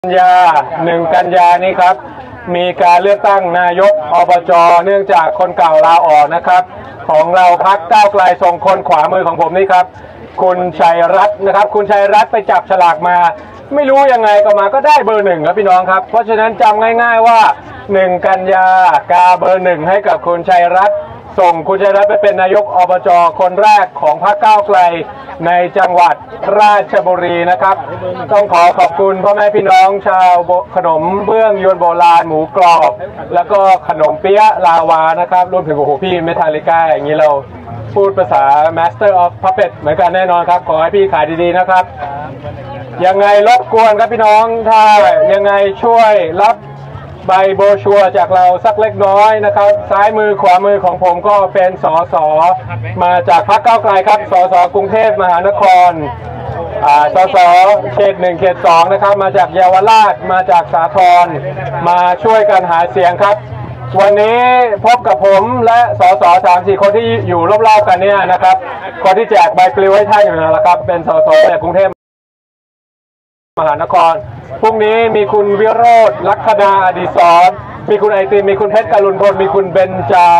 กันยากันยานี้ครับมีการเลือกตั้งนายกอบจ.เนื่องจากคนเก่าลาออกนะครับของเราพรรคก้าวไกลส่งคนขวามือของผมนี่ครับคุณชัยรัตน์นะครับคุณชัยรัตน์ไปจับฉลากมาไม่รู้ยังไงก็ได้เบอร์ 1ครับพี่น้องครับเพราะฉะนั้นจำง่ายๆว่า1กันยากาเบอร์ 1ให้กับคุณชัยรัตน์ส่งคุณชัยรัตน์ไปเป็นนายกอบจ.คนแรกของพรรคก้าวไกลในจังหวัดราชบุรีนะครับต้องขอบคุณพ่อแม่พี่น้องชาวขนมเบื้องยวนโบราณหมูกรอบแล้วก็ขนมเปี๊ยะลาวานะครับรวมถึงโอ้โหพี่เมทัลลิก้าอย่างนี้เราพูดภาษา Master of Puppet เหมือนกันแน่นอนครับขอให้พี่ขายดีๆนะครับยังไงรบกวนครับพี่น้องถ้ายังไงช่วยรับใบโบรชัวร์จากเราสักเล็กน้อยนะครับซ้ายมือขวามือของผมก็เป็นสสมาจากพรรคก้าวไกลครับสสกรุงเทพมหานครสสเขต 1เขต 2นะครับมาจากเยาวราชมาจากสาทรมาช่วยกันหาเสียงครับวันนี้พบกับผมและสส3-4คนที่อยู่รอบๆกันเนี่ยนะครับคนที่แจกใบปลิวให้ท่านอยู่นะครับเป็นสสจากกรุงเทพมหานครพรุ่งนี้มีคุณวิโรจน์ลัคนาอดิศรมีคุณไอติมมีคุณเพชรกรุณพลมีคุณเบญจา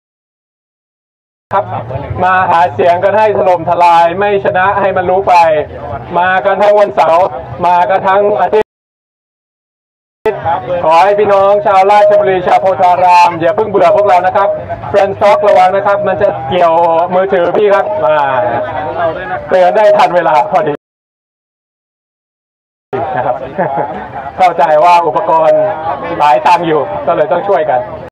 ครับมาหาเสียงกันให้ถล่มทลายไม่ชนะให้มันรู้ไปมากันทั้งวันเสาร์มากันทั้งอาทิตย์ขอให้พี่น้องชาวราชบุรีชาวโพธารามอย่าเพิ่งเบื่อพวกเรานะครับเฟรนด์ซ็อกระวังนะครับมันจะเกี่ยวมือถือพี่ครับเตือนได้ทันเวลาพอดีนะครับเข้าใจว่าอุปกรณ์หลายตังอยู่ก็เลยต้องช่วยกัน